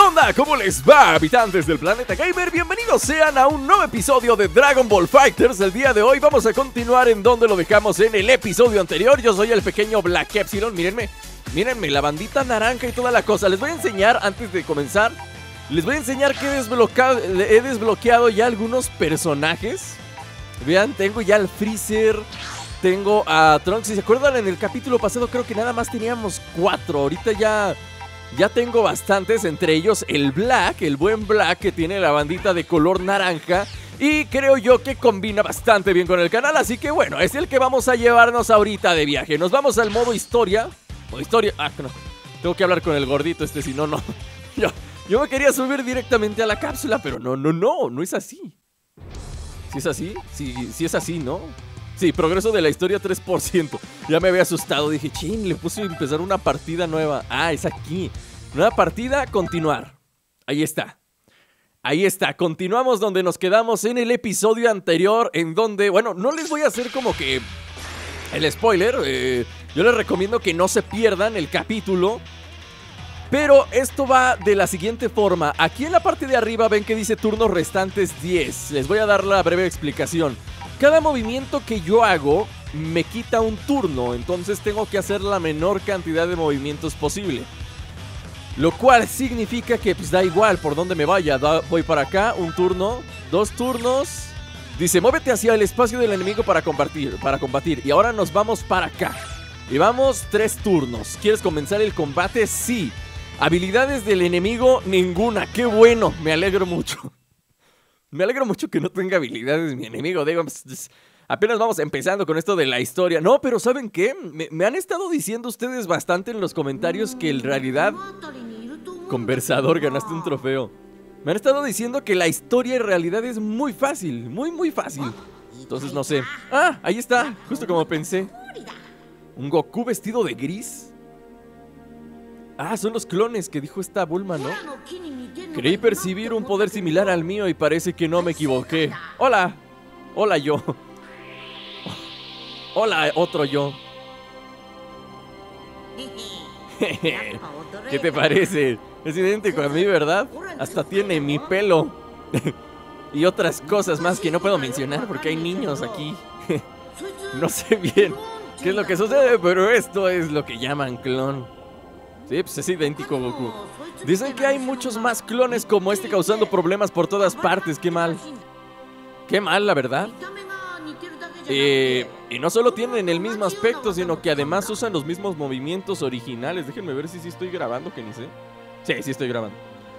onda? ¿Cómo les va, habitantes del planeta gamer? Bienvenidos sean a un nuevo episodio de Dragon Ball FighterZ. El día de hoy vamos a continuar en donde lo dejamos en el episodio anterior. Yo soy el pequeño Black Epsilon, mírenme, la bandita naranja y toda la cosa. Les voy a enseñar, antes de comenzar, les voy a enseñar que he desbloqueado ya algunos personajes. Vean, tengo ya al Freezer, tengo a Trunks. Si se acuerdan, en el capítulo pasado creo que nada más teníamos 4. Ahorita ya tengo bastantes, entre ellos el Black, el buen Black, que tiene la bandita de color naranja. Y creo yo que combina bastante bien con el canal, así que bueno, es el que vamos a llevarnos ahorita de viaje. Nos vamos al modo historia. No, tengo que hablar con el gordito si no. Yo me quería subir directamente a la cápsula, pero no es así. ¿Sí es así? Sí es así, ¿no? Sí, progreso de la historia 3%. Ya me había asustado, dije, chin, le puse a empezar una partida nueva. Ah, es aquí. Nueva partida, continuar. Ahí está, continuamos donde nos quedamos en el episodio anterior, en donde, bueno, no les voy a hacer como que el spoiler. Yo les recomiendo que no se pierdan el capítulo. Pero esto va de la siguiente forma. Aquí en la parte de arriba ven que dice turnos restantes 10. Les voy a dar la breve explicación. Cada movimiento que yo hago me quita un turno, entonces tengo que hacer la menor cantidad de movimientos posible. Lo cual significa que pues da igual por donde me vaya. Voy para acá, un turno, 2 turnos. Dice, muévete hacia el espacio del enemigo para combatir. Y ahora nos vamos para acá. Y vamos 3 turnos. ¿Quieres comenzar el combate? Sí. Habilidades del enemigo, ninguna. ¡Qué bueno! Me alegro mucho. Me alegro mucho que no tenga habilidades mi enemigo. Digo, apenas vamos empezando con esto de la historia. No, pero ¿saben qué? Me han estado diciendo ustedes bastante en los comentarios que en realidad... Conversador, ganaste un trofeo. Me han estado diciendo que la historia en realidad es muy fácil. Muy fácil. Entonces no sé. Ah, ahí está. Justo como pensé. ¿Un Goku vestido de gris? Ah, son los clones que dijo esta Bulma, ¿no? Creí percibir un poder similar al mío y parece que no me equivoqué. Hola. Hola yo. Hola otro yo. ¿Qué te parece? Es idéntico a mí, ¿verdad? Hasta tiene mi pelo. Y otras cosas más que no puedo mencionar porque hay niños aquí. No sé bien qué es lo que sucede, pero esto es lo que llaman clon. Sí, pues es idéntico a Goku. Dicen que hay muchos más clones como este causando problemas por todas partes. Qué mal. Qué mal, la verdad. Y no solo tienen el mismo aspecto, sino que además usan los mismos movimientos originales. Déjenme ver si sí estoy grabando, que ni sé. Sí estoy grabando.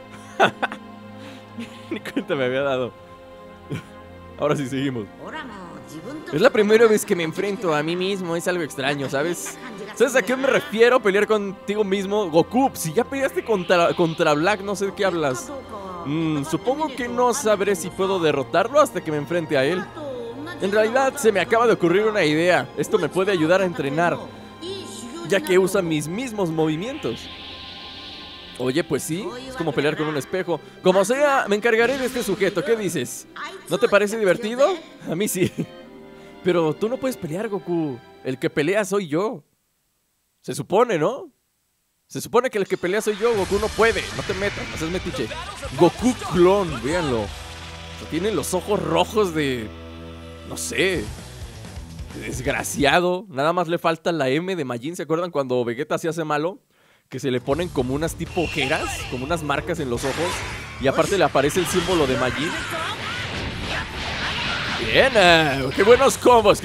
Ni cuenta me había dado. Ahora sí seguimos. Es la primera vez que me enfrento a mí mismo. Es algo extraño, ¿sabes? ¿Sabes a qué me refiero? Pelear contigo mismo. Goku, si ya peleaste contra Black, no sé de qué hablas. Supongo que no sabré si puedo derrotarlo hasta que me enfrente a él. En realidad se me acaba de ocurrir una idea. Esto me puede ayudar a entrenar, ya que usa mis mismos movimientos. Oye, pues sí, es como pelear con un espejo. Como sea, me encargaré de este sujeto. ¿Qué dices? ¿No te parece divertido? A mí sí. Pero tú no puedes pelear, Goku. El que pelea soy yo. Se supone, ¿no? Se supone que el que pelea soy yo. Goku no puede. No te metas, no seas metiche. Goku clon, véanlo. Tiene los ojos rojos de... no sé... de desgraciado. Nada más le falta la M de Majin. ¿Se acuerdan cuando Vegeta se hace malo? Que se le ponen como unas tipo ojeras, como unas marcas en los ojos. Y aparte le aparece el símbolo de Majin. Bien, qué buenos combos,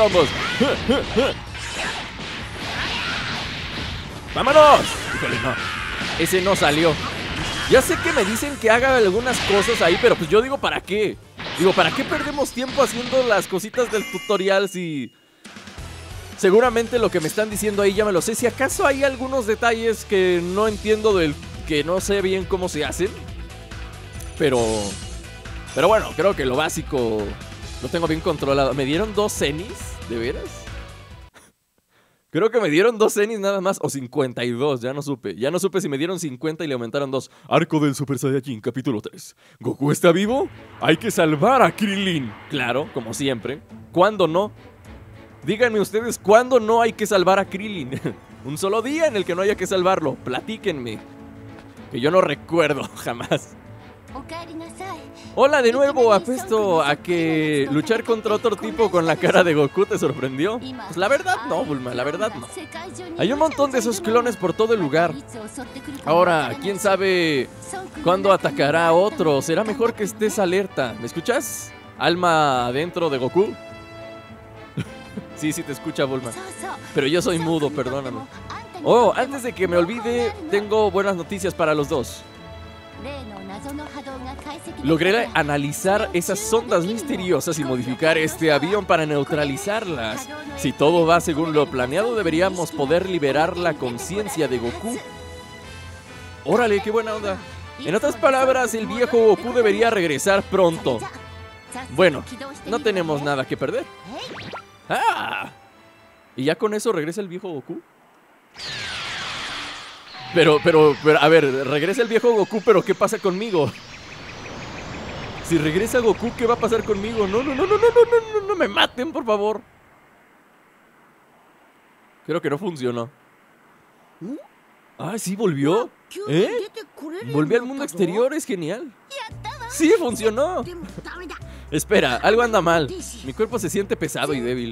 ¡Vámonos! Híjole, no, ese no salió. Ya sé que me dicen que haga algunas cosas ahí, pero pues yo digo, ¿para qué? Digo, ¿para qué perdemos tiempo haciendo las cositas del tutorial si... seguramente lo que me están diciendo ahí ya me lo sé. Si acaso hay algunos detalles que no entiendo que no sé bien cómo se hacen. Pero bueno, creo que lo básico lo tengo bien controlado. ¿Me dieron 2 zenis? ¿De veras? Creo que me dieron 2 zenis nada más. O 52, ya no supe. Ya no supe si me dieron 50 y le aumentaron 2. Arco del Super Saiyajin, capítulo 3. ¿Goku está vivo? Hay que salvar a Krillin. Claro, como siempre. ¿Cuándo no? Díganme ustedes, ¿cuándo no hay que salvar a Krillin? Un solo día en el que no haya que salvarlo. Platíquenme. Que yo no recuerdo jamás. Hola de nuevo, apuesto a que luchar contra otro tipo con la cara de Goku te sorprendió. Pues la verdad no, Bulma, la verdad no. Hay un montón de esos clones por todo el lugar. Ahora, quién sabe cuándo atacará a otro. Será mejor que estés alerta. ¿Me escuchas? Alma dentro de Goku. Sí, te escucha, Bulma. Pero yo soy mudo, perdóname. Oh, antes de que me olvide, tengo buenas noticias para los dos. Logré analizar esas ondas misteriosas y modificar este avión para neutralizarlas. Si todo va según lo planeado, deberíamos poder liberar la conciencia de Goku. Órale, qué buena onda. En otras palabras, el viejo Goku debería regresar pronto. Bueno, no tenemos nada que perder. ¡Ah! ¿Y ya con eso regresa el viejo Goku? Pero, a ver, regresa el viejo Goku, pero ¿qué pasa conmigo? Si regresa Goku, ¿qué va a pasar conmigo? No me maten, por favor. Creo que no funcionó. Ah, sí, volvió. ¿Eh? Volví al mundo exterior, es genial. Sí, funcionó. Espera, algo anda mal. Mi cuerpo se siente pesado y débil.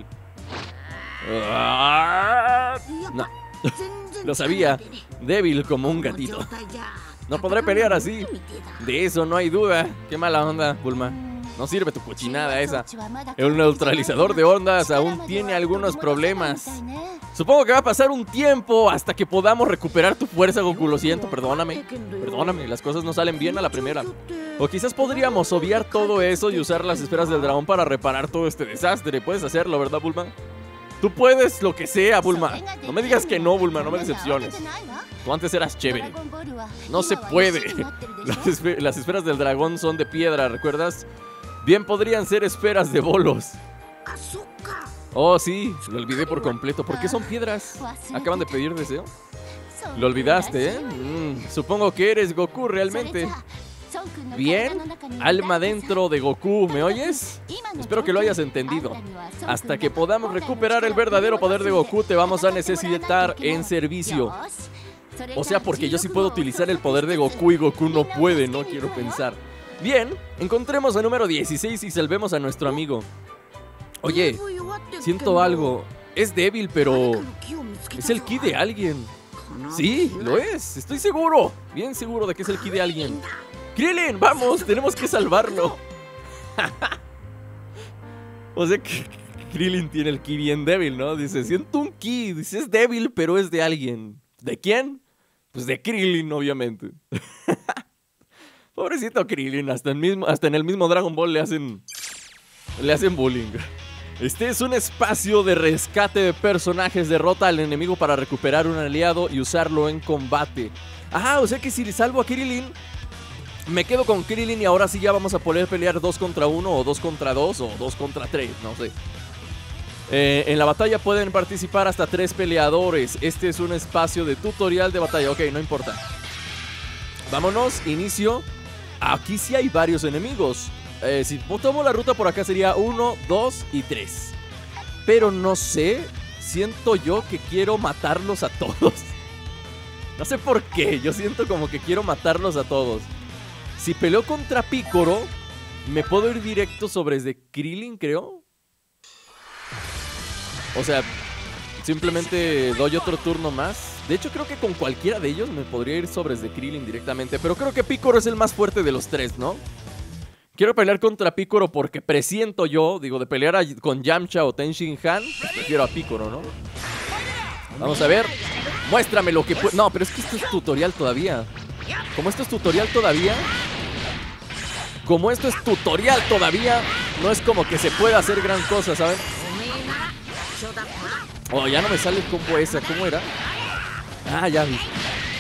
No. Lo sabía, débil como un gatito. No podré pelear así. De eso no hay duda. Qué mala onda, Bulma. No sirve tu cochinada esa. El neutralizador de ondas aún tiene algunos problemas. Supongo que va a pasar un tiempo hasta que podamos recuperar tu fuerza, Goku. Lo siento, perdóname. Perdóname, las cosas no salen bien a la primera. O quizás podríamos obviar todo eso y usar las esferas del dragón para reparar todo este desastre. Puedes hacerlo, ¿verdad, Bulma? Tú puedes lo que sea, Bulma. No me digas que no, Bulma, no me decepciones. Tú antes eras chévere. No se puede. Las esferas del dragón son de piedra, ¿recuerdas? Bien podrían ser esferas de bolos. Oh, sí, lo olvidé por completo. ¿Por qué son piedras? Acaban de pedir deseo. Lo olvidaste, ¿eh? Supongo que eres Goku realmente. Bien, alma dentro de Goku, ¿me oyes? Espero que lo hayas entendido. Hasta que podamos recuperar el verdadero poder de Goku, te vamos a necesitar en servicio. O sea, porque yo sí puedo utilizar el poder de Goku y Goku no puede, no quiero pensar. Bien, encontremos el número 16 y salvemos a nuestro amigo. Oye, siento algo. Es débil, pero es el ki de alguien. Sí, lo es, estoy seguro. Bien seguro de que es el ki de alguien. Krillin, vamos, tenemos que salvarlo. O sea que Krillin tiene el ki bien débil, ¿no? Dice, siento un ki, dice, es débil, pero es de alguien. ¿De quién? Pues de Krillin, obviamente. Pobrecito Krillin, hasta en el mismo Dragon Ball le hacen bullying. Este es un espacio de rescate de personajes. Derrota al enemigo para recuperar un aliado y usarlo en combate. Ah, o sea que si le salvo a Krillin, me quedo con Krillin y ahora sí ya vamos a poder pelear 2 contra 1 o 2 contra 2 o 2 contra 3, no sé. En la batalla pueden participar hasta 3 peleadores. Este es un espacio de tutorial de batalla. Ok, no importa. Vámonos, inicio. Aquí sí hay varios enemigos. Si tomo la ruta por acá sería 1, 2 y 3. Pero no sé, siento yo que quiero matarlos a todos. No sé por qué, yo siento como que quiero matarlos a todos. Si peleo contra Piccolo, me puedo ir directo sobre de Krillin, creo. O sea, simplemente doy otro turno más. De hecho, creo que con cualquiera de ellos me podría ir sobre de Krillin directamente. Pero creo que Piccolo es el más fuerte de los 3, ¿no? Quiero pelear contra Piccolo porque presiento yo, digo, de pelear con Yamcha o Ten Shin Han, pues prefiero a Piccolo, ¿no? Vamos a ver. Muéstrame lo que puedo. No, pero es que esto es tutorial todavía. Como esto es tutorial todavía, no es como que se pueda hacer gran cosa, ¿saben? Oh, ya no me sale el combo esa. ¿Cómo era? Ah, ya vi.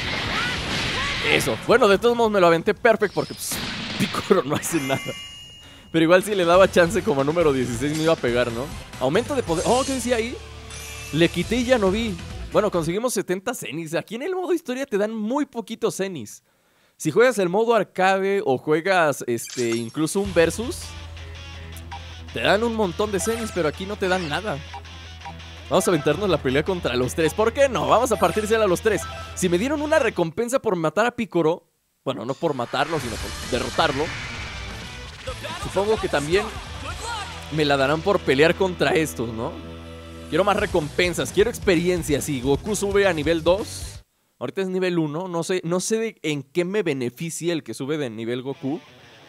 Eso. Bueno, de todos modos me lo aventé perfecto porque pues, Piccolo no hace nada. Pero igual si le daba chance como a número 16 me iba a pegar, ¿no? Aumento de poder. Oh, ¿qué decía ahí? Le quité y ya no vi. Bueno, conseguimos 70 zenis. Aquí en el modo historia te dan muy poquitos zenis. Si juegas el modo arcade o juegas incluso un versus, te dan un montón de zenis, pero aquí no te dan nada. Vamos a aventarnos la pelea contra los 3. ¿Por qué no? Vamos a partírsela a los 3. Si me dieron una recompensa por matar a Piccolo, Bueno, no por matarlo, sino por derrotarlo. Supongo que también me la darán por pelear contra estos, ¿no? Quiero más recompensas, quiero experiencia. Si Goku sube a nivel 2, ahorita es nivel 1, no sé en qué me beneficia el que sube de nivel Goku.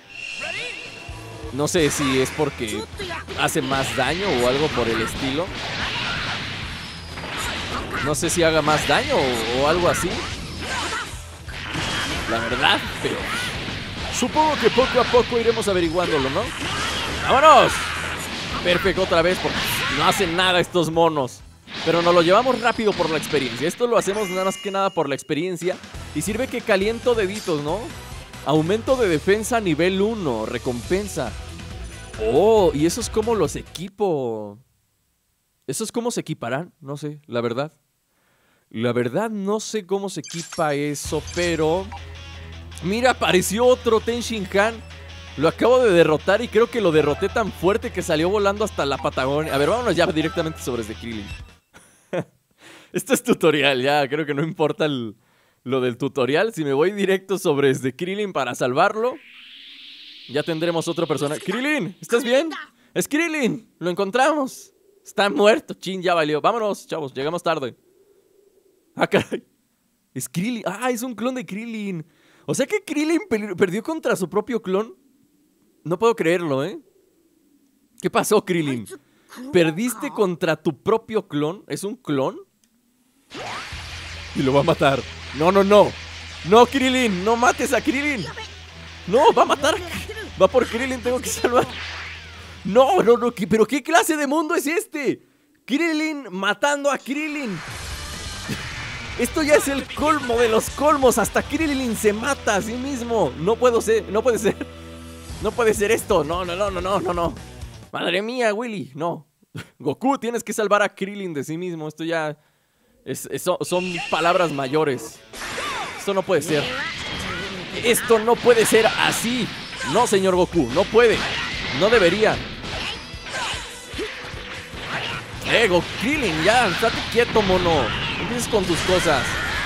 No sé si es porque hace más daño o algo por el estilo. No sé si haga más daño o algo así. La verdad, pero supongo que poco a poco iremos averiguándolo, ¿no? ¡Vámonos! Perfecto, otra vez, porque no hacen nada estos monos. Pero nos lo llevamos rápido por la experiencia. Esto lo hacemos nada más que nada por la experiencia. Y sirve que caliento deditos, ¿no? Aumento de defensa nivel 1, recompensa. Oh, y eso es como los equipo. ¿Eso es cómo se equiparán? No sé, la verdad. La verdad no sé cómo se equipa eso, pero... Mira, apareció otro Ten Shin Han. Lo acabo de derrotar y creo que lo derroté tan fuerte que salió volando hasta la Patagonia. A ver, vámonos ya directamente sobre The Krillin. Esto es tutorial, ya. Creo que no importa lo del tutorial. Si me voy directo sobre The Krillin para salvarlo, ya tendremos otro personaje. ¡Krillin! ¿Estás bien? ¡Es Krillin! ¡Lo encontramos! Está muerto. Chin, ya valió. Vámonos, chavos. Llegamos tarde. Ah, caray. Es Krillin. Ah, es un clon de Krillin. O sea que Krillin perdió contra su propio clon. No puedo creerlo, ¿eh? ¿Qué pasó, Krillin? ¿Perdiste contra tu propio clon? ¿Es un clon? Y lo va a matar. No, no, no. No, Krillin. No mates a Krillin. No, va a matar. Va por Krillin. Tengo que salvar. No, no, no. ¿Pero qué clase de mundo es este? Krillin matando a Krillin. Esto ya es el colmo de los colmos. Hasta Krillin se mata a sí mismo. No puede ser. No puede ser esto. No, no, no, no, no, no, no. Madre mía, Willy. No. Goku, tienes que salvar a Krillin de sí mismo. Esto ya son palabras mayores. Esto no puede ser. Esto no puede ser así. No, señor Goku, no puede. No debería. Krillin, ya, estate quieto, mono. Empieces con tus cosas.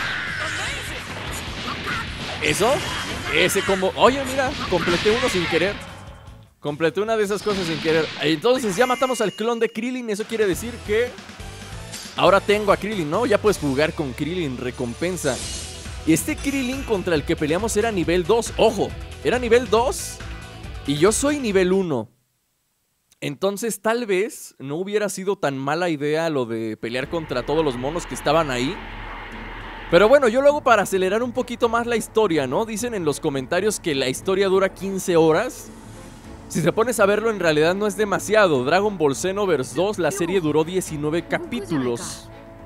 ¿Eso? Ese combo. Oye, mira, completé uno sin querer. Completé una de esas cosas sin querer. Entonces ya matamos al clon de Krillin. Eso quiere decir que ahora tengo a Krillin, ¿no? Ya puedes jugar con Krillin, recompensa. Y este Krillin contra el que peleamos era nivel 2. Ojo, era nivel 2 y yo soy nivel 1. Entonces tal vez no hubiera sido tan mala idea lo de pelear contra todos los monos que estaban ahí. Pero bueno, yo lo hago para acelerar un poquito más la historia, ¿no? Dicen en los comentarios que la historia dura 15 horas. Si te pones a verlo, en realidad no es demasiado. Dragon Ball Xenoverse 2, la serie duró 19 capítulos.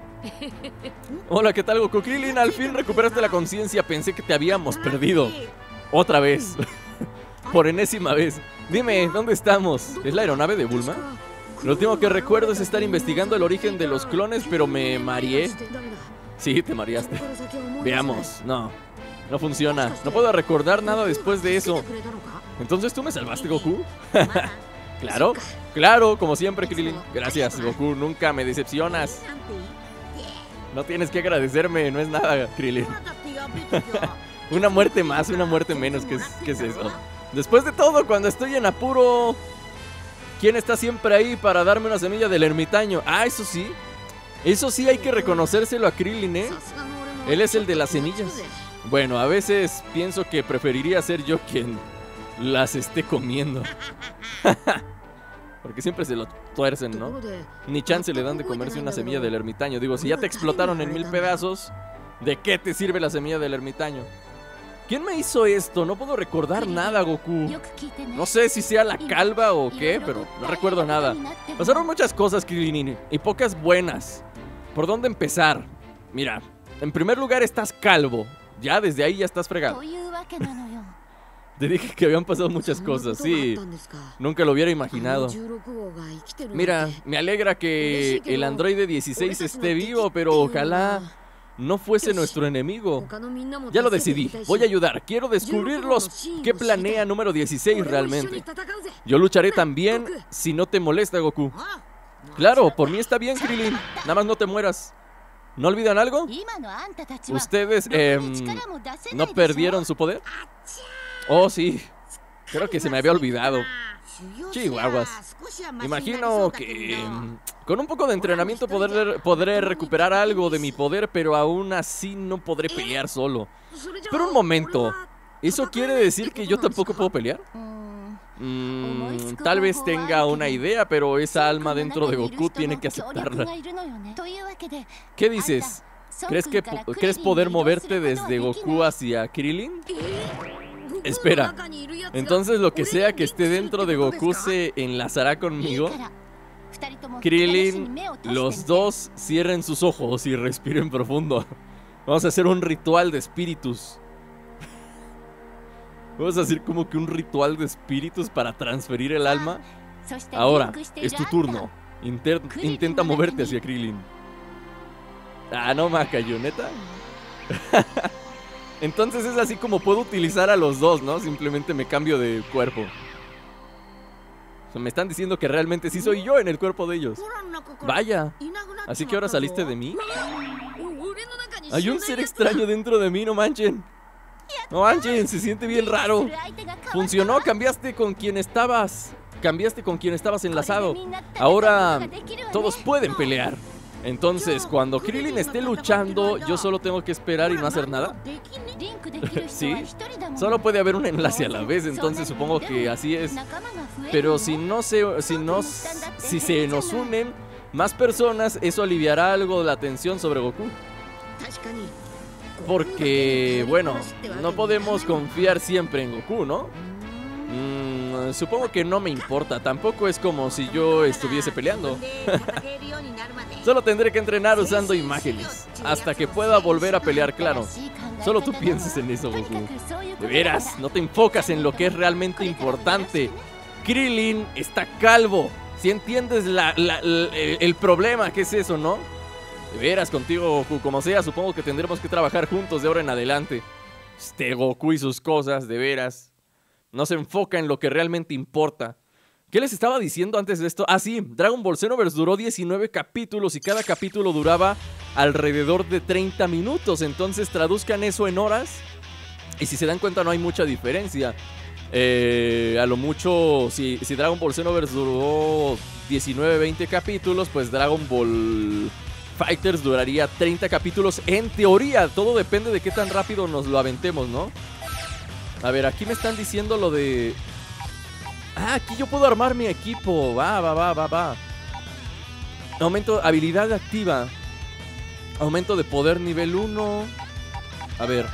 Hola, ¿qué tal, Goku? Krillin, al fin recuperaste la conciencia. Pensé que te habíamos perdido. Otra vez. Por enésima vez. Dime, ¿dónde estamos? ¿Es la aeronave de Bulma? Lo último que recuerdo es estar investigando el origen de los clones, pero me mareé. Sí, te mareaste. Veamos. No funciona. No puedo recordar nada después de eso. ¿Entonces tú me salvaste, Goku? Claro, claro, como siempre, Krillin. Gracias, Goku, nunca me decepcionas. No tienes que agradecerme, no es nada, Krillin. Una muerte más, una muerte menos, ¿qué es eso? Después de todo, cuando estoy en apuro, ¿quién está siempre ahí para darme una semilla del ermitaño? Ah, eso sí hay que reconocérselo a Krillin, ¿eh? Él es el de las semillas. Bueno, a veces pienso que preferiría ser yo quien las esté comiendo. Porque siempre se lo tuercen, ¿no? Ni chance le dan de comerse una semilla del ermitaño. Digo, si ya te explotaron en 1000 pedazos, ¿de qué te sirve la semilla del ermitaño? ¿Quién me hizo esto? No puedo recordar nada, Goku. No sé si sea la calva o qué, pero no recuerdo nada. Pasaron muchas cosas, Krillin, y pocas buenas. ¿Por dónde empezar? Mira, en primer lugar estás calvo. Ya desde ahí ya estás fregado. Te dije que habían pasado muchas cosas, sí. Nunca lo hubiera imaginado. Mira, me alegra que el androide 16 esté vivo, pero ojalá no fuese nuestro enemigo. Ya lo decidí, voy a ayudar. Quiero descubrirlos. ¿Qué planea número 16 realmente? Yo lucharé también si no te molesta, Goku. Claro, por mí está bien, Krillin. Nada más no te mueras. ¿No olvidan algo? ¿Ustedes no perdieron su poder? Oh, sí. Creo que se me había olvidado. Chihuahuas. Imagino que con un poco de entrenamiento podré recuperar algo de mi poder, pero aún así no podré pelear solo. Pero un momento, ¿eso quiere decir que yo tampoco puedo pelear? Tal vez tenga una idea, pero esa alma dentro de Goku tiene que aceptarla. ¿Qué dices? ¿Crees poder moverte desde Goku hacia Krillin? Espera, entonces lo que sea que esté dentro de Goku se enlazará conmigo. Krillin, los dos cierren sus ojos y respiren profundo. Vamos a hacer un ritual de espíritus. Vamos a hacer como que un ritual de espíritus para transferir el alma. Ahora, es tu turno. Intenta moverte hacia Krillin. Ah, no, Macayo, ¿neta? Entonces es así como puedo utilizar a los dos, ¿no? Simplemente me cambio de cuerpo. O sea, me están diciendo que realmente sí soy yo en el cuerpo de ellos. Vaya. Así que ahora saliste de mí. Hay un ser extraño dentro de mí, no manchen. No manchen, se siente bien raro. Funcionó, cambiaste con quien estabas enlazado. Ahora todos pueden pelear. Entonces, cuando Krillin esté luchando, yo solo tengo que esperar y no hacer nada. Sí, solo puede haber un enlace a la vez, entonces supongo que así es. Pero si se nos unen más personas, eso aliviará algo de la tensión sobre Goku. Porque, bueno, no podemos confiar siempre en Goku, ¿no? Supongo que no me importa. Tampoco es como si yo estuviese peleando. Solo tendré que entrenar usando imágenes hasta que pueda volver a pelear, claro. Solo tú pienses en eso, Goku. De veras, no te enfocas en lo que es realmente importante. Krillin está calvo. Si entiendes el problema, ¿qué es eso, no? De veras, contigo, Goku, como sea, supongo que tendremos que trabajar juntos de ahora en adelante. Este Goku y sus cosas, de veras. No se enfoca en lo que realmente importa. ¿Qué les estaba diciendo antes de esto? Ah, sí, Dragon Ball Xenoverse duró 19 capítulos y cada capítulo duraba alrededor de 30 minutos. Entonces traduzcan eso en horas y si se dan cuenta no hay mucha diferencia. A lo mucho, si Dragon Ball Xenoverse duró 19, 20 capítulos, pues Dragon Ball Fighters duraría 30 capítulos en teoría. Todo depende de qué tan rápido nos lo aventemos, ¿no? A ver, aquí me están diciendo lo de... Ah, aquí yo puedo armar mi equipo. Va. Aumento, habilidad activa. Aumento de poder nivel 1. A ver.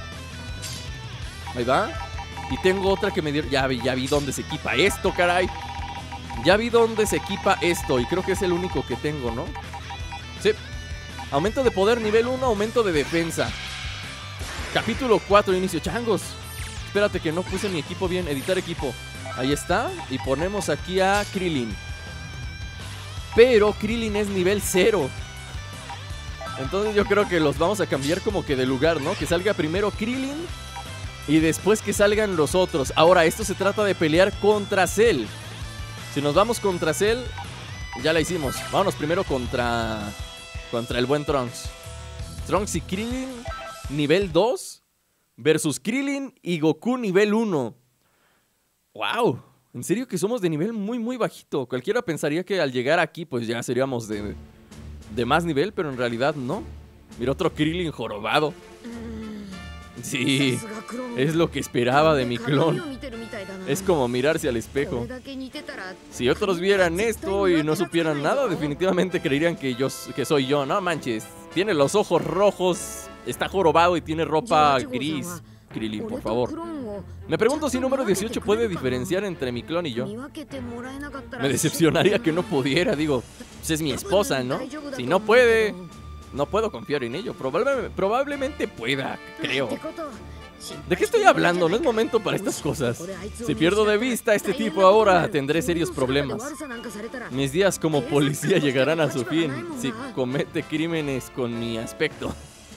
Ahí va. Y tengo otra que me dieron... Ya vi dónde se equipa esto, caray. Ya vi dónde se equipa esto. Y creo que es el único que tengo, ¿no? Sí. Aumento de poder nivel 1, aumento de defensa. Capítulo 4, inicio. Changos. Espérate que no puse mi equipo bien. Editar equipo. Ahí está. Y ponemos aquí a Krillin. Pero Krillin es nivel 0. Entonces yo creo que los vamos a cambiar como que de lugar, ¿no? Que salga primero Krillin y después que salgan los otros. Ahora, esto se trata de pelear contra Cell. Si nos vamos contra Cell, ya la hicimos. Vámonos primero contra el buen Trunks. Trunks y Krillin nivel 2 versus Krillin y Goku nivel 1. ¡Wow! En serio que somos de nivel muy muy bajito. Cualquiera pensaría que al llegar aquí pues ya seríamos de más nivel, pero en realidad no. Mira, otro Krillin jorobado. Sí, es lo que esperaba de mi clon. Es como mirarse al espejo. Si otros vieran esto y no supieran nada, definitivamente creerían que soy yo. No manches, tiene los ojos rojos, está jorobado y tiene ropa gris. Krillin, por favor. Me pregunto si número 18 puede diferenciar entre mi clon y yo. Me decepcionaría que no pudiera, digo, pues es mi esposa, ¿no? Si no puede, no puedo confiar en ello. Probablemente pueda, creo. ¿De qué estoy hablando? No es momento para estas cosas. Si pierdo de vista a este tipo ahora, tendré serios problemas. Mis días como policía llegarán a su fin si comete crímenes con mi aspecto.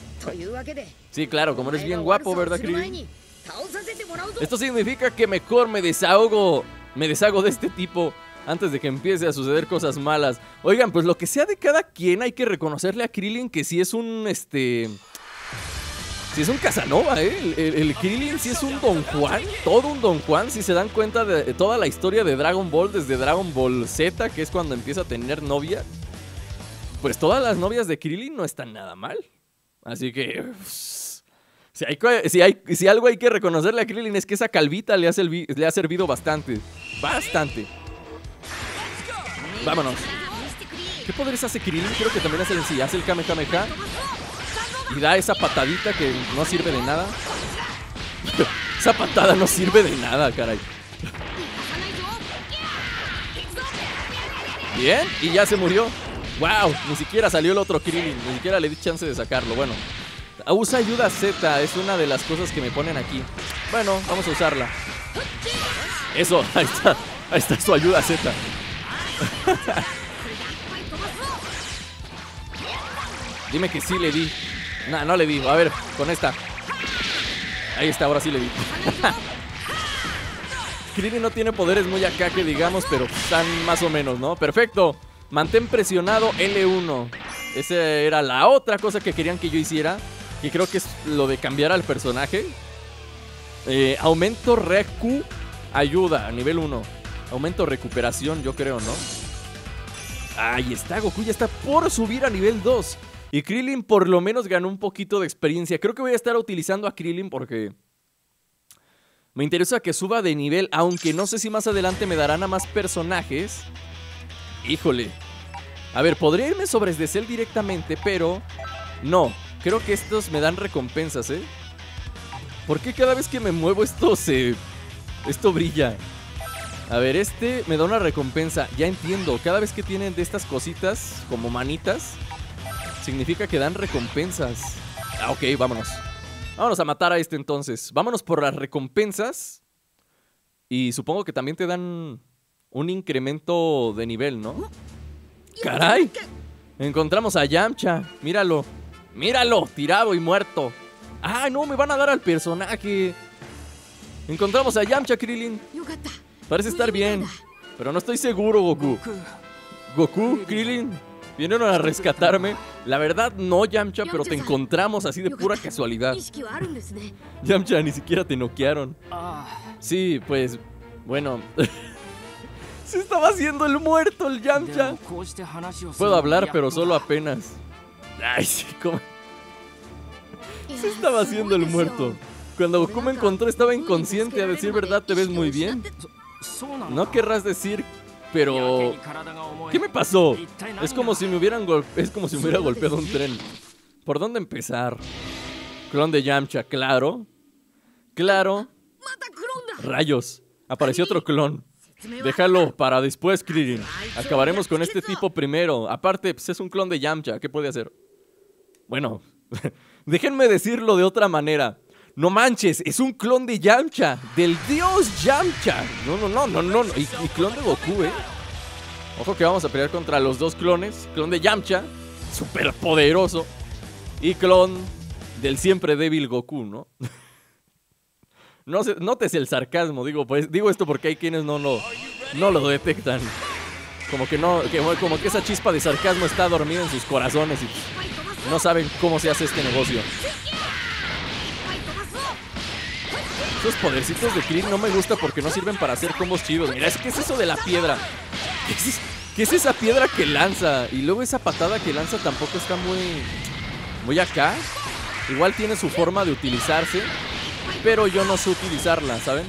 Sí, claro, como eres bien guapo, ¿verdad, Krillin? Esto significa que mejor me deshago de este tipo. antes de que empiece a suceder cosas malas. Oigan, pues lo que sea de cada quien, hay que reconocerle a Krillin que sí es un, sí es un Casanova, ¿eh? El Krillin sí es un Don Juan, todo un Don Juan, si se dan cuenta de toda la historia de Dragon Ball, desde Dragon Ball Z, que es cuando empieza a tener novia. Pues todas las novias de Krillin no están nada mal. Así que... Si algo hay que reconocerle a Krillin es que esa calvita le ha servido bastante. Bastante. Vámonos. ¿Qué poderes hace Krillin? Creo que también hace el Kamehameha. Y da esa patadita que no sirve de nada. Esa patada no sirve de nada, caray. Bien, y ya se murió. Wow, ni siquiera salió el otro Krillin. Ni siquiera le di chance de sacarlo. Bueno, usa ayuda Z, es una de las cosas que me ponen aquí. Bueno, vamos a usarla. Eso, ahí está su ayuda Z. Dime que sí le di. No, no le di, a ver, con esta. Ahí está, ahora sí le di. Krillin no tiene poderes muy acá que digamos, pero están más o menos, ¿no? Perfecto, mantén presionado L1. Esa era la otra cosa que querían que yo hiciera, que creo que es lo de cambiar al personaje. Aumento Recu ayuda a nivel 1. Aumento recuperación, yo creo, ¿no? Ahí está, Goku ya está por subir a nivel 2. Y Krillin por lo menos ganó un poquito de experiencia. Creo que voy a estar utilizando a Krillin porque me interesa que suba de nivel, aunque no sé si más adelante me darán a más personajes. Híjole. A ver, podría irme sobre de Cell directamente, pero no. Creo que estos me dan recompensas, ¿eh? ¿Por qué cada vez que me muevo esto brilla? A ver, este me da una recompensa. Ya entiendo, cada vez que tienen de estas cositas como manitas, significa que dan recompensas. Ah, ok, vámonos. Vámonos a matar a este entonces. Vámonos por las recompensas. Y supongo que también te dan un incremento de nivel, ¿no? ¡Caray! Encontramos a Yamcha. Míralo. Míralo, tirado y muerto. ¡Ah, no! Me van a dar al personaje. Encontramos a Yamcha, Krillin. Parece estar bien, pero no estoy seguro, Goku. Goku, Krillin, vinieron a rescatarme. La verdad no, Yamcha, pero te encontramos así de pura casualidad. Yamcha, ni siquiera te noquearon. Sí, pues, bueno. Se estaba haciendo el muerto el Yamcha. Puedo hablar, pero solo apenas. Ay, sí, ¿cómo? Se estaba haciendo el muerto. Cuando Goku me encontró estaba inconsciente. A decir verdad, te ves muy bien. No querrás decir, pero... ¿Qué me pasó? Es como si me hubiera golpeado un tren. ¿Por dónde empezar? Clon de Yamcha, claro. Claro. Rayos, apareció otro clon. Déjalo para después, Krillin. Acabaremos con este tipo primero. Aparte, pues es un clon de Yamcha, ¿qué puede hacer? Bueno, déjenme decirlo de otra manera. No manches, es un clon de Yamcha, del dios Yamcha. No. Y clon de Goku, Ojo que vamos a pelear contra los dos clones. Clon de Yamcha, súper poderoso. Y clon del siempre débil Goku, ¿no? No sé, nótese el sarcasmo, digo esto porque hay quienes no lo detectan. Como que esa chispa de sarcasmo está dormida en sus corazones y no saben cómo se hace este negocio. Esos podercitos de Krillin no me gusta porque no sirven para hacer combos chidos. Mira, ¿qué es eso de la piedra? ¿Qué es esa piedra que lanza? Y luego esa patada que lanza tampoco está muy acá. Igual tiene su forma de utilizarse, pero yo no sé utilizarla, ¿saben?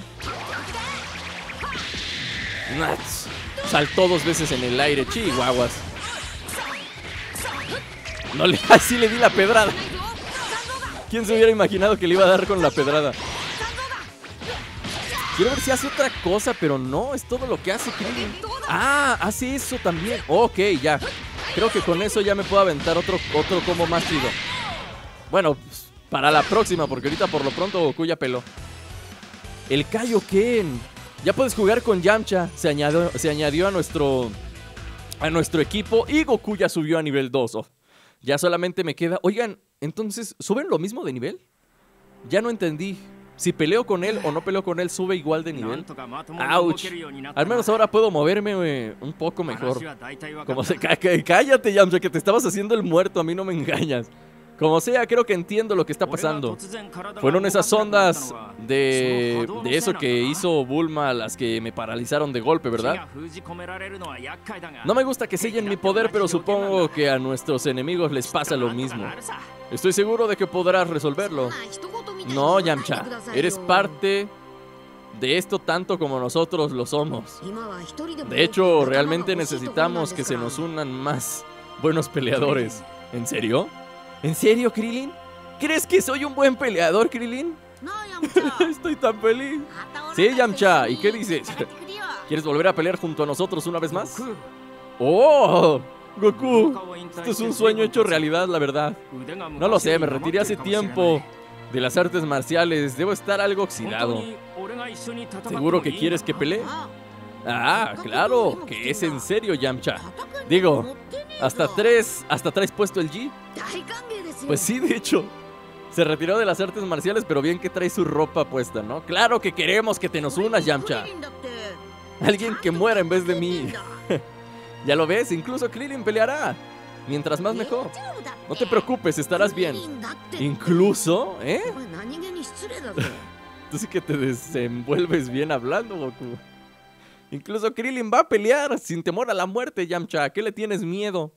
Saltó 2 veces en el aire, chihuahuas. Sí le di la pedrada. ¿Quién se hubiera imaginado que le iba a dar con la pedrada? Quiero ver si hace otra cosa, pero no, es todo lo que hace Krillin. Ah, hace eso también. Ok, ya. Creo que con eso ya me puedo aventar otro combo más chido. Bueno, pues, para la próxima, porque ahorita por lo pronto Goku ya peló. El Kaioken. Ya puedes jugar con Yamcha. Se añadió a nuestro equipo y Goku ya subió a nivel 2. Oh, ya solamente me queda... Oigan, entonces, ¿suben lo mismo de nivel? Ya no entendí. Si peleo con él o no peleo con él, sube igual de nivel. ¡Auch! Al menos ahora puedo moverme un poco mejor. Como se cállate, Yamcha, que te estabas haciendo el muerto. A mí no me engañas. Como sea, creo que entiendo lo que está pasando. Fueron esas ondas de eso que hizo Bulma las que me paralizaron de golpe, ¿verdad? No me gusta que sellen mi poder, pero supongo que a nuestros enemigos les pasa lo mismo. Estoy seguro de que podrás resolverlo. No, Yamcha, eres parte de esto tanto como nosotros lo somos. De hecho, realmente necesitamos que se nos unan más buenos peleadores. ¿En serio? ¿En serio, Krillin? ¿Crees que soy un buen peleador, Krillin? Estoy tan feliz. Sí, Yamcha, ¿y qué dices? ¿Quieres volver a pelear junto a nosotros una vez más? ¡Oh! Goku, esto es un sueño hecho realidad, la verdad. No lo sé, me retiré hace tiempo de las artes marciales. Debo estar algo oxidado. ¿Seguro que quieres que pelee? Ah, claro, que es en serio, Yamcha. Digo, ¿hasta traes puesto el G? Pues sí, de hecho. Se retiró de las artes marciales, pero bien que trae su ropa puesta, ¿no? Claro que queremos que te nos unas, Yamcha. Alguien que muera en vez de mí. Ya lo ves, incluso Krillin peleará. Mientras más mejor. No te preocupes, estarás bien. Incluso, ¿eh? Tú sí que te desenvuelves bien hablando, Goku. Incluso Krillin va a pelear sin temor a la muerte, Yamcha. ¿A qué le tienes miedo?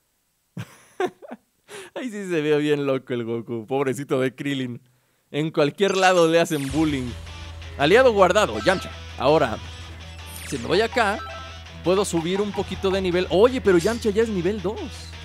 Ahí sí se ve bien loco el Goku. Pobrecito de Krillin. En cualquier lado le hacen bullying. Aliado guardado, Yamcha. Ahora, si me voy acá, puedo subir un poquito de nivel. Oye, pero Yamcha ya es nivel 2.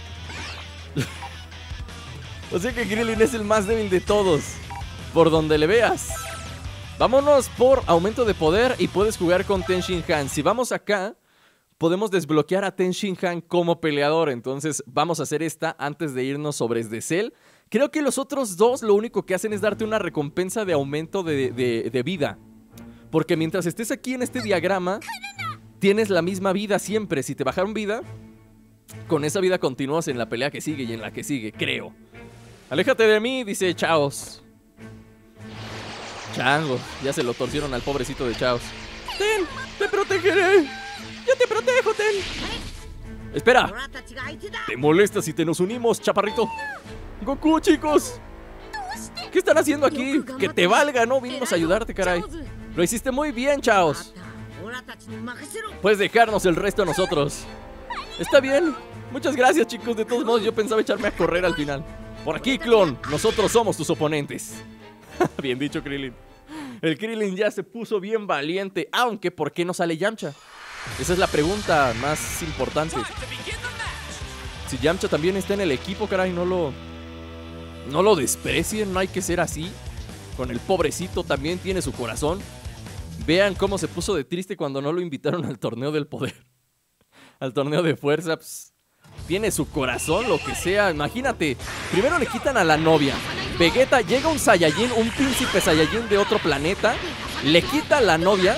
O sea que Krillin es el más débil de todos. Por donde le veas. Vámonos por aumento de poder y puedes jugar con Ten Shin Han. Si vamos acá, podemos desbloquear a Ten Shin Han como peleador. Entonces vamos a hacer esta antes de irnos sobre Esde Cell. Creo que los otros dos lo único que hacen es darte una recompensa de aumento de vida. Porque mientras estés aquí en este diagrama, tienes la misma vida siempre. Si te bajaron vida, con esa vida continúas en la pelea que sigue y en la que sigue, creo. Aléjate de mí, dice Chaos. Changos, ya se lo torcieron al pobrecito de Chaos. Ten, te protegeré. Yo te protejo, Ten. Espera. ¿Te molesta si te nos unimos, chaparrito? Goku, chicos. ¿Qué están haciendo aquí? Que te valga, ¿no? Vinimos a ayudarte, caray. Lo hiciste muy bien, Chaos. Puedes dejarnos el resto a nosotros. Está bien. Muchas gracias, chicos. De todos modos, yo pensaba echarme a correr al final. Por aquí, clon. Nosotros somos tus oponentes. Bien dicho, Krillin. El Krillin ya se puso bien valiente. Aunque, ¿por qué no sale Yamcha? Esa es la pregunta más importante. Si Yamcha también está en el equipo, caray, no lo desprecien. No hay que ser así. Con el pobrecito también tiene su corazón. Vean cómo se puso de triste cuando no lo invitaron al torneo del poder. Al torneo de fuerza. Pues, tiene su corazón, lo que sea. Imagínate, primero le quitan a la novia. Vegeta, llega un Saiyajin, un príncipe Saiyajin de otro planeta. Le quita a la novia.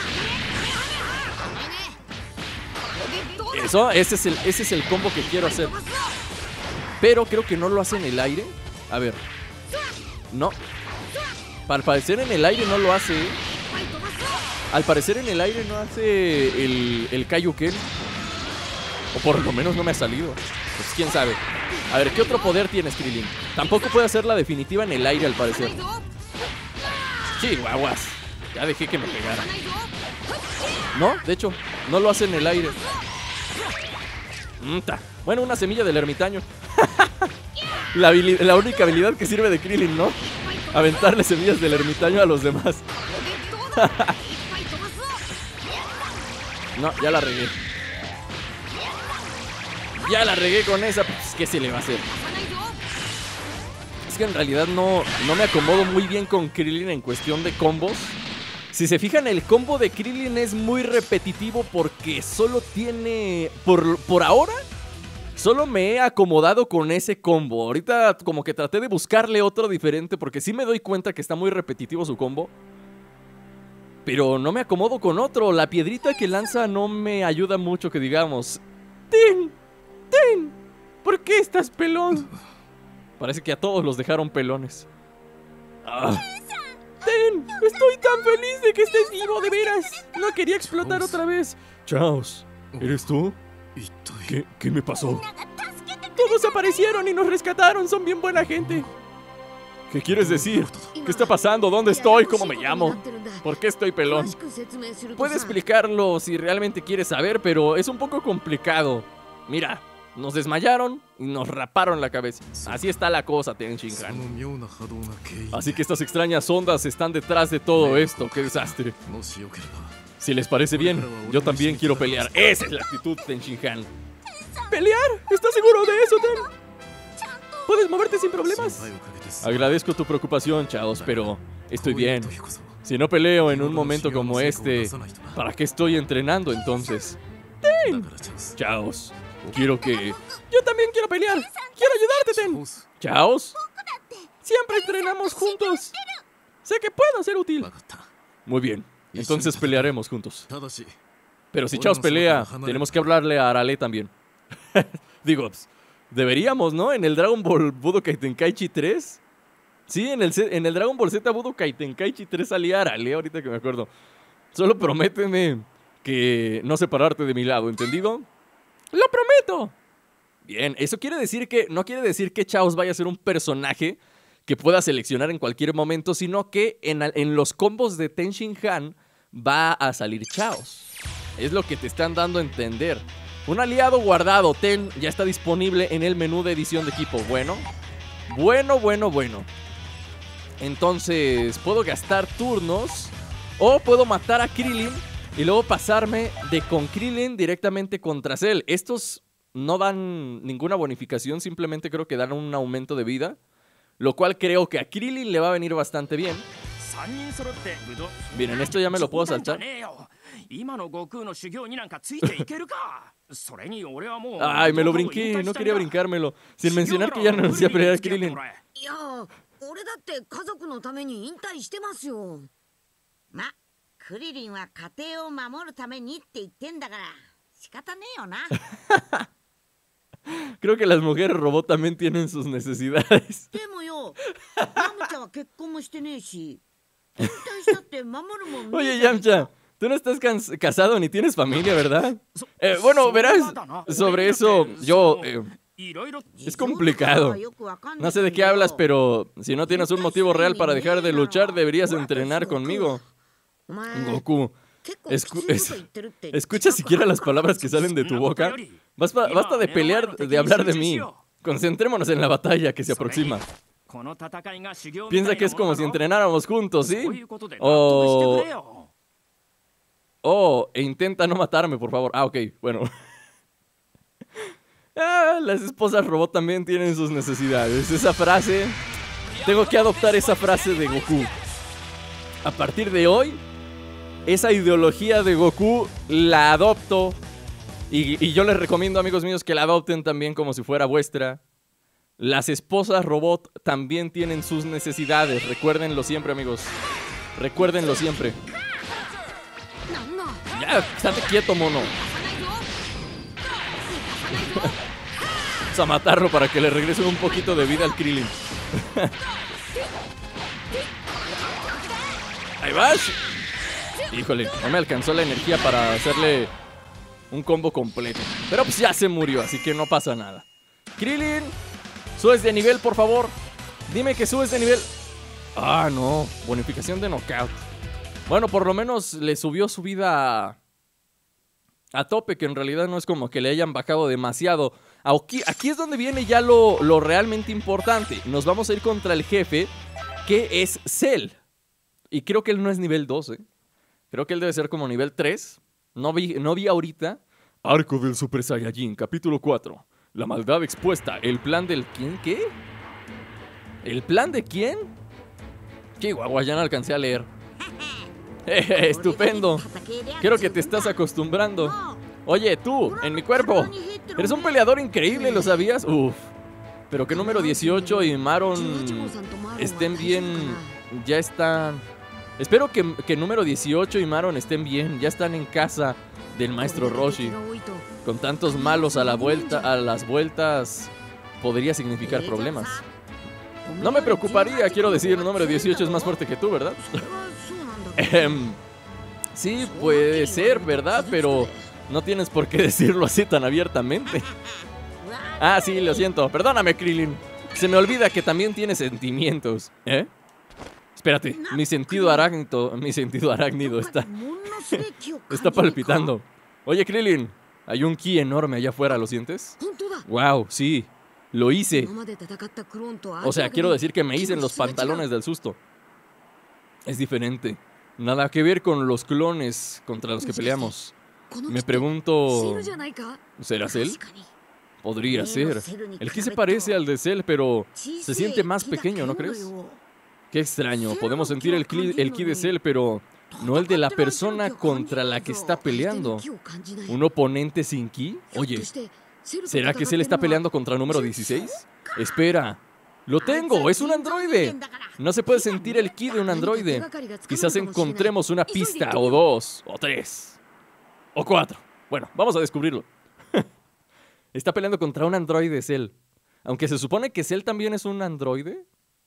Ese es el combo que quiero hacer. Pero creo que no lo hace en el aire. A ver. No. Al parecer en el aire no lo hace. Al parecer en el aire no hace el Kaioken. O por lo menos no me ha salido. Pues quién sabe. A ver, ¿qué otro poder tienes, Krillin? Tampoco puede hacer la definitiva en el aire, al parecer. Sí, guaguas. Ya dejé que me pegara. No, de hecho, no lo hace en el aire. Bueno, una semilla del ermitaño. La única habilidad que sirve de Krillin, ¿no? Aventarle semillas del ermitaño a los demás. No, ya la regué. Ya la regué con esa, pues ¿qué se le va a hacer? Es que en realidad no me acomodo muy bien con Krillin en cuestión de combos. Si se fijan, el combo de Krillin es muy repetitivo porque solo tiene... Por ahora, solo me he acomodado con ese combo. Ahorita como que traté de buscarle otro diferente porque sí me doy cuenta que está muy repetitivo su combo. Pero no me acomodo con otro. La piedrita que lanza no me ayuda mucho, que digamos. ¡Tin! ¡Tin! ¿Por qué estás pelón? Parece que a todos los dejaron pelones. Ten! Estoy tan feliz de que estés vivo, de veras. No quería explotar otra vez. Chaos, ¿eres tú? ¿Qué me pasó? Todos aparecieron y nos rescataron. Son bien buena gente. ¿Qué quieres decir? ¿Qué está pasando? ¿Dónde estoy? ¿Cómo me llamo? ¿Por qué estoy pelón? Puedes explicarlo si realmente quieres saber, pero es un poco complicado. Mira, nos desmayaron y nos raparon la cabeza. Así está la cosa, Ten Shinhan. Así que estas extrañas ondas están detrás de todo esto. ¡Qué desastre! Si les parece bien, yo también quiero pelear. Esa es la actitud, Ten Shinhan. ¿Pelear? ¿Estás seguro de eso, Ten? ¿Puedes moverte sin problemas? Agradezco tu preocupación, Chaos, pero estoy bien. Si no peleo en un momento como este, ¿para qué estoy entrenando entonces? ¡Ten! Chaos, quiero que... Yo también quiero pelear. Quiero ayudarte, Ten. ¿Chaos? Siempre entrenamos juntos. Sé que puedo ser útil. Muy bien, entonces pelearemos juntos. Pero si Chaos pelea, tenemos que hablarle a Arale también. Digo, deberíamos, ¿no? En el Dragon Ball Budokai Tenkaichi 3. Sí, en el Dragon Ball Z Budokai Tenkaichi 3 salía Arale, ahorita que me acuerdo. Solo prométeme que no separarte de mi lado, ¿entendido? ¡Lo prometo! Bien, eso quiere decir que... No quiere decir que Chaos vaya a ser un personaje que pueda seleccionar en cualquier momento, sino que en los combos de Ten Shinhan va a salir Chaos. Es lo que te están dando a entender. Un aliado guardado, Ten, ya está disponible en el menú de edición de equipo. Bueno. Entonces, puedo gastar turnos o puedo matar a Krillin y luego pasarme de con Krillin directamente contra Cell. Estos no dan ninguna bonificación, simplemente creo que dan un aumento de vida, lo cual creo que a Krillin le va a venir bastante bien. Miren, esto ya me lo puedo saltar. Ay, me lo brinqué, no quería brincármelo. Sin mencionar que ya renuncié a pelear a Krillin. Creo que las mujeres robot también tienen sus necesidades. Oye, Yamcha, tú no estás casado ni tienes familia, ¿verdad? Bueno, verás, sobre eso yo... es complicado. No sé de qué hablas, pero si no tienes un motivo real para dejar de luchar, deberías entrenar conmigo. Goku, escucha siquiera las palabras que salen de tu boca. Basta de pelear, de hablar de mí. Concentrémonos en la batalla que se aproxima. Piensa que es como si entrenáramos juntos, ¿sí? E intenta no matarme, por favor. Ok, bueno. Las esposas robot también tienen sus necesidades. Esa frase... Tengo que adoptar esa frase de Goku. A partir de hoy, esa ideología de Goku la adopto. Y yo les recomiendo, amigos míos, que la adopten también como si fuera vuestra. Las esposas robot también tienen sus necesidades. Recuérdenlo siempre, amigos. Recuérdenlo siempre. Ya, estate quieto, mono. Vamos a matarlo para que le regresen un poquito de vida al Krillin. Ahí vas. Híjole, no me alcanzó la energía para hacerle un combo completo. Pero pues ya se murió, así que no pasa nada. Krillin, subes de nivel, por favor. Dime que subes de nivel. Ah, no, bonificación de knockout. Bueno, por lo menos le subió su vida a tope, que en realidad no es como que le hayan bajado demasiado. Aquí es donde viene ya lo realmente importante. Nos vamos a ir contra el jefe, que es Cell. Y creo que él no es nivel 2, ¿eh? Creo que él debe ser como nivel 3. No vi ahorita. Arco del Super Saiyajin, capítulo 4. La maldad expuesta. El plan del... ¿Quién? ¿Qué? ¿El plan de quién? Chihuahua, ya no alcancé a leer. Estupendo. Creo que te estás acostumbrando. Oye, tú, en mi cuerpo. Eres un peleador increíble, ¿lo sabías? Uf. Pero que número 18 y Maron estén bien. Ya están... Espero que número 18 y Maron estén bien. Ya están en casa del maestro Roshi. Con tantos malos a las vueltas podría significar problemas. No me preocuparía, quiero decir, el número 18 es más fuerte que tú, ¿verdad? Sí, puede ser, ¿verdad? Pero no tienes por qué decirlo así tan abiertamente. Ah, sí, lo siento. Perdóname, Krillin. Se me olvida que también tienes sentimientos. ¿Eh? Espérate, mi sentido arácnido está palpitando. Oye, Krillin, hay un ki enorme allá afuera, ¿lo sientes? Wow, sí, lo hice. O sea, quiero decir que me hice en los pantalones del susto. Es diferente. Nada que ver con los clones contra los que peleamos. Me pregunto, ¿será Cell? Podría ser. El ki se parece al de Cell, pero se siente más pequeño, ¿no crees? Qué extraño. Podemos sentir el ki de Cell, pero no el de la persona contra la que está peleando. ¿Un oponente sin ki? Oye, ¿será que Cell está peleando contra el número 16? Espera. ¡Lo tengo! ¡Es un androide! No se puede sentir el ki de un androide. Quizás encontremos una pista, o 2, o 3, o 4. Bueno, vamos a descubrirlo. Está peleando contra un androide Cell. Aunque se supone que Cell también es un androide.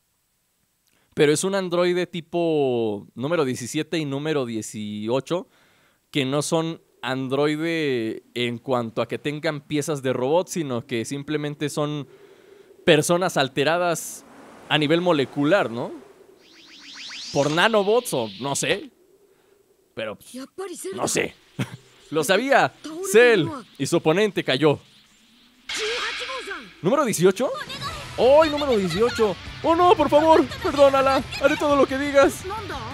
Pero es un androide tipo número 17 y número 18. Que no son androide en cuanto a que tengan piezas de robot, sino que simplemente son personas alteradas a nivel molecular, ¿no? Por nanobots o no sé. Pero no sé. Lo sabía. Cell y su oponente cayó. ¿Número 18? ¡Oh, número 18! ¡Oh, no, por favor! ¡Perdónala! Haré todo lo que digas.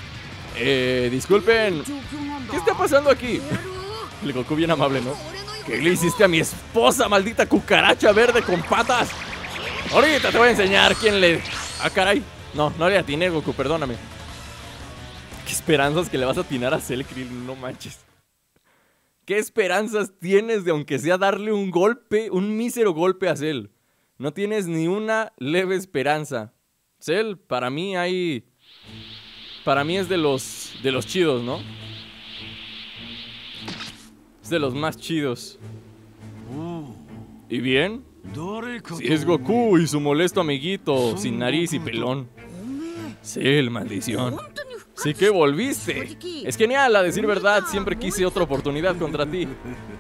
Disculpen. ¿Qué está pasando aquí? El Goku bien amable, ¿no? ¿Qué le hiciste a mi esposa, maldita cucaracha verde con patas? Ahorita te voy a enseñar quién le... Ah, caray. No le atiné, Goku, perdóname. ¿Qué esperanzas que le vas a atinar a Cell, Krillin? No manches. ¿Qué esperanzas tienes de aunque sea darle un golpe, un mísero golpe a Cell? No tienes ni una leve esperanza. Cell, para mí es de los chidos, ¿no? Es de los más chidos. ¿Y bien? Si es Goku y su molesto amiguito, sin nariz y pelón. Cell, maldición. Sí que volviste. Es genial, a decir verdad, siempre quise otra oportunidad contra ti.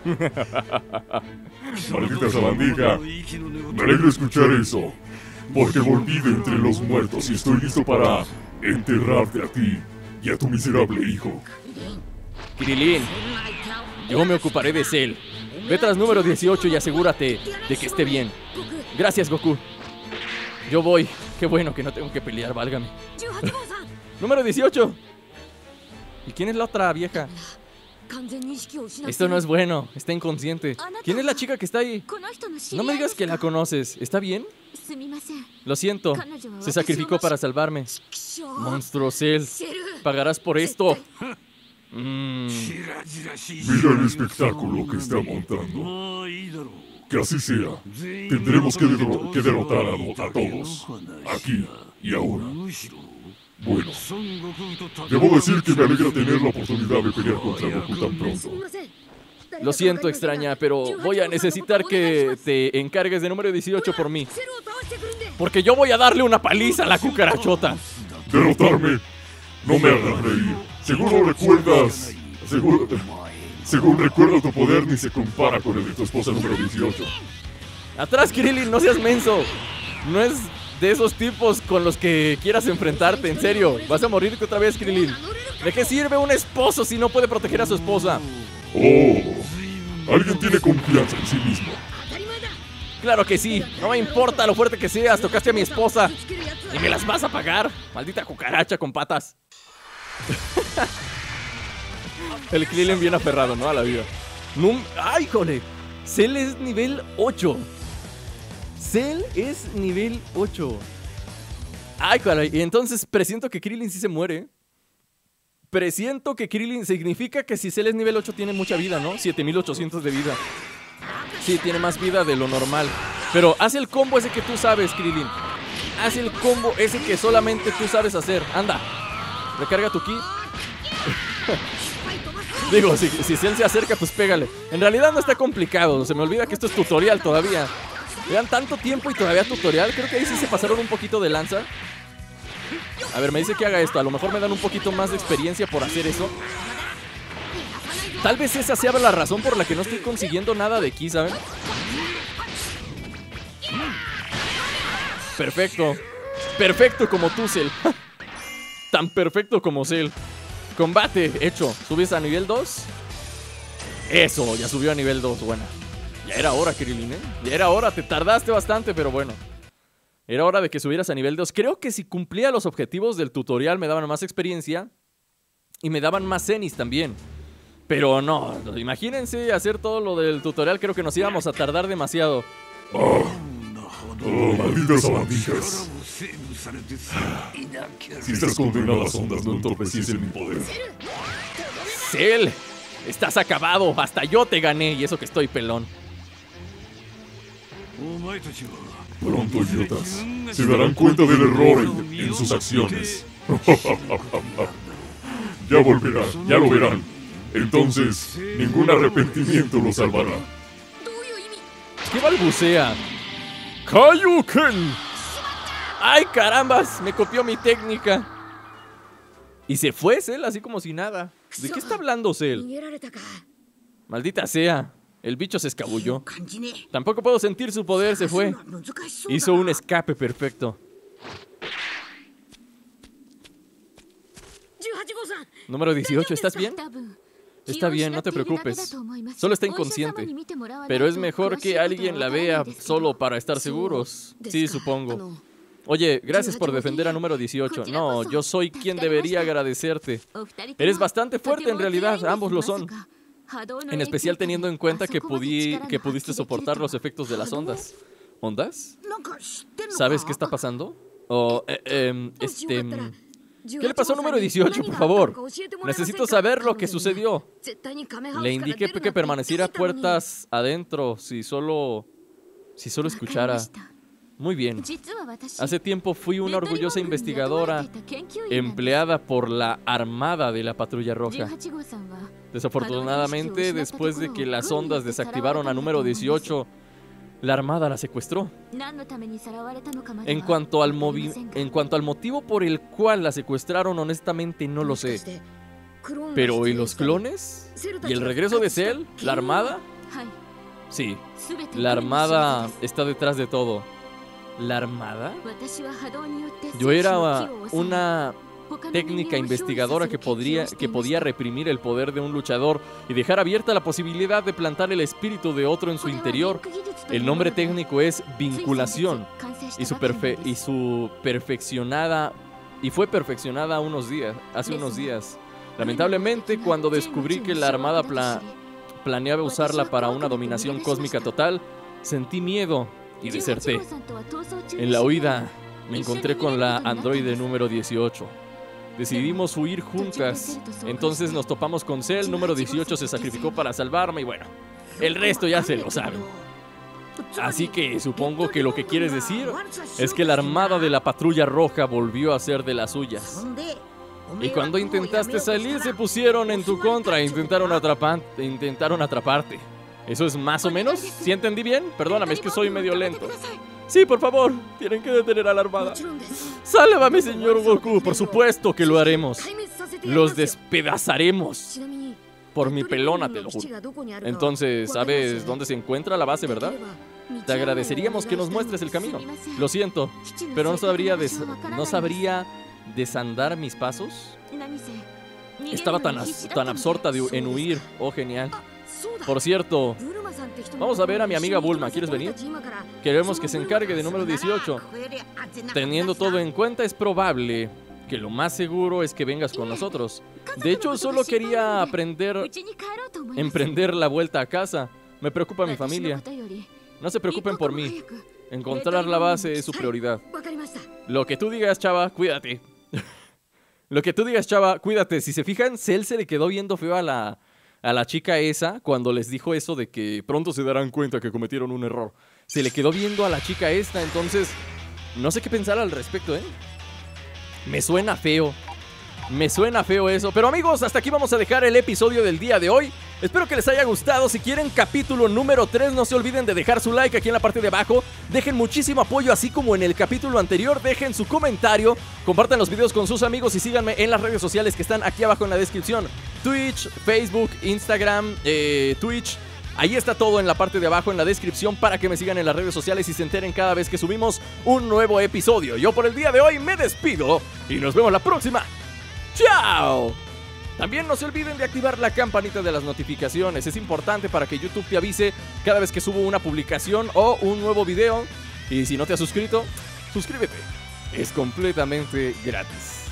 Maldita sabandija. Me alegra escuchar eso, porque volví de entre los muertos y estoy listo para enterrarte a ti y a tu miserable hijo. Krillin, yo me ocuparé de Cell. Ve tras número 18 y asegúrate de que esté bien. Gracias, Goku. Yo voy. Qué bueno que no tengo que pelear, válgame. Número 18. ¿Y quién es la otra vieja? Esto no es bueno, está inconsciente. ¿Quién es la chica que está ahí? No me digas que la conoces, ¿está bien? Lo siento, se sacrificó para salvarme. Monstruo Cell, pagarás por esto. Mira el espectáculo que está montando. Que así sea. Tendremos que derrotar a todos, aquí y ahora. Bueno, debo decir que me alegra tener la oportunidad de pelear contra Goku tan pronto. Lo siento, extraña, pero voy a necesitar que te encargues de número 18 por mí. Porque yo voy a darle una paliza a la cucarachota. ¿Derrotarme? No me hagas reír. Seguro recuerdas... Según recuerdo, tu poder ni se compara con el de tu esposa número 18. Atrás, Krillin, no seas menso. No es de esos tipos con los que quieras enfrentarte, en serio. Vas a morirte otra vez, Krillin. ¿De qué sirve un esposo si no puede proteger a su esposa? Oh, alguien tiene confianza en sí mismo. Claro que sí, no me importa lo fuerte que seas, tocaste a mi esposa. Y me las vas a pagar, maldita cucaracha con patas. El Krillin bien aferrado, ¿no? A la vida. ¡Ay, jole! Cell es nivel 8. Cell es nivel 8. Ay, caray. Y entonces presiento que Krillin sí se muere. Presiento que Krillin significa que si Cell es nivel 8 tiene mucha vida, ¿no? 7800 de vida. Sí, tiene más vida de lo normal. Pero haz el combo ese que tú sabes, Krillin. Haz el combo ese que solamente tú sabes hacer. Anda. Recarga tu ki. Digo, si Cell se acerca, pues pégale. En realidad no está complicado. Se me olvida que esto es tutorial todavía. Le dan tanto tiempo y todavía tutorial. Creo que ahí sí se pasaron un poquito de lanza. A ver, me dice que haga esto. A lo mejor me dan un poquito más de experiencia por hacer eso. Tal vez esa sea la razón por la que no estoy consiguiendo nada de aquí, ¿saben? Perfecto. Perfecto como tú, Cell. Tan perfecto como Cell. Combate hecho. ¿Subes a nivel 2? Eso, ya subió a nivel 2. Buena. Ya era hora, Krillin, ¿eh? Ya era hora. Te tardaste bastante, pero bueno. Era hora de que subieras a nivel 2. Creo que si cumplía los objetivos del tutorial me daban más experiencia. Y me daban más zenis también. Pero no, imagínense hacer todo lo del tutorial. Creo que nos íbamos a tardar demasiado. Oh, malditas sabandijas. Si estas condenadas ondas no entorpeciesen mi poder. Cell, estás acabado. Hasta yo te gané y eso que estoy pelón. Pronto, idiotas, se darán cuenta del error en sus acciones. Ya volverán, ya lo verán. Entonces, ningún arrepentimiento los salvará. ¿Qué balbucea? ¡Kaioken! ¡Ay, carambas! Me copió mi técnica. Y se fue Cell así como si nada. ¿De qué está hablando Cell? Maldita sea. El bicho se escabulló. Tampoco puedo sentir su poder, se fue. Hizo un escape perfecto. Número 18, ¿estás bien? Está bien, no te preocupes. Solo está inconsciente. Pero es mejor que alguien la vea solo para estar seguros. Sí, supongo. Oye, gracias por defender a número 18. No, yo soy quien debería agradecerte. Eres bastante fuerte en realidad, ambos lo son. En especial teniendo en cuenta que pudiste soportar los efectos de las ondas. ¿Ondas? ¿Sabes qué está pasando? ¿Qué le pasó al número 18, por favor? Necesito saber lo que sucedió. Le indiqué que permaneciera puertas adentro si solo escuchara. Muy bien. Hace tiempo fui una orgullosa investigadora empleada por la Armada de la Patrulla Roja. Desafortunadamente, después de que las ondas desactivaron a número 18, la Armada la secuestró. En cuanto al motivo por el cual la secuestraron, honestamente no lo sé. Pero ¿y los clones? ¿Y el regreso de Cell? ¿La Armada? Sí, la Armada está detrás de todo. ¿La Armada? Yo era una técnica investigadora que podía reprimir el poder de un luchador y dejar abierta la posibilidad de plantar el espíritu de otro en su interior. El nombre técnico es vinculación y fue perfeccionada hace unos días. Lamentablemente, cuando descubrí que la Armada planeaba usarla para una dominación cósmica total, sentí miedo y deserté. En la huida me encontré con la androide número 18. Decidimos huir juntas. Entonces nos topamos con Cell. Número 18 se sacrificó para salvarme y bueno, el resto ya se lo saben. Así que supongo que lo que quieres decir es que la Armada de la Patrulla Roja volvió a ser de las suyas. Y cuando intentaste salir se pusieron en tu contra e intentaron atraparte. ¿Eso es más o menos? ¿Sí entendí bien? Perdóname, es que soy medio lento. Sí, por favor, tienen que detener a la Armada. ¡Sálvame, señor Goku! Por supuesto que lo haremos. Los despedazaremos. Por mi pelona, te lo juro. Entonces, ¿sabes dónde se encuentra la base, verdad? Te agradeceríamos que nos muestres el camino. Lo siento, pero no sabría desandar mis pasos. Estaba tan absorta en huir. Oh, genial. Por cierto, vamos a ver a mi amiga Bulma. ¿Quieres venir? Queremos que se encargue de número 18. Teniendo todo en cuenta, es probable que lo más seguro es que vengas con nosotros. De hecho, solo quería emprender la vuelta a casa. Me preocupa mi familia. No se preocupen por mí. Encontrar la base es su prioridad. Lo que tú digas, chava, cuídate. Lo que tú digas, chava, cuídate. Si se fijan, Cell se le quedó viendo feo a la chica esa cuando les dijo eso de que pronto se darán cuenta que cometieron un error. Se le quedó viendo a la chica esta, entonces no sé qué pensar al respecto, ¿eh? Me suena feo. Me suena feo eso. Pero amigos, hasta aquí vamos a dejar el episodio del día de hoy. Espero que les haya gustado. Si quieren capítulo número 3, no se olviden de dejar su like aquí en la parte de abajo. Dejen muchísimo apoyo, así como en el capítulo anterior. Dejen su comentario, compartan los videos con sus amigos y síganme en las redes sociales que están aquí abajo en la descripción. Twitch, Facebook, Instagram, Twitch. Ahí está todo en la parte de abajo en la descripción para que me sigan en las redes sociales y se enteren cada vez que subimos un nuevo episodio. Yo por el día de hoy me despido y nos vemos la próxima. ¡Chao! También no se olviden de activar la campanita de las notificaciones. Es importante para que YouTube te avise cada vez que subo una publicación o un nuevo video. Y si no te has suscrito, suscríbete. Es completamente gratis.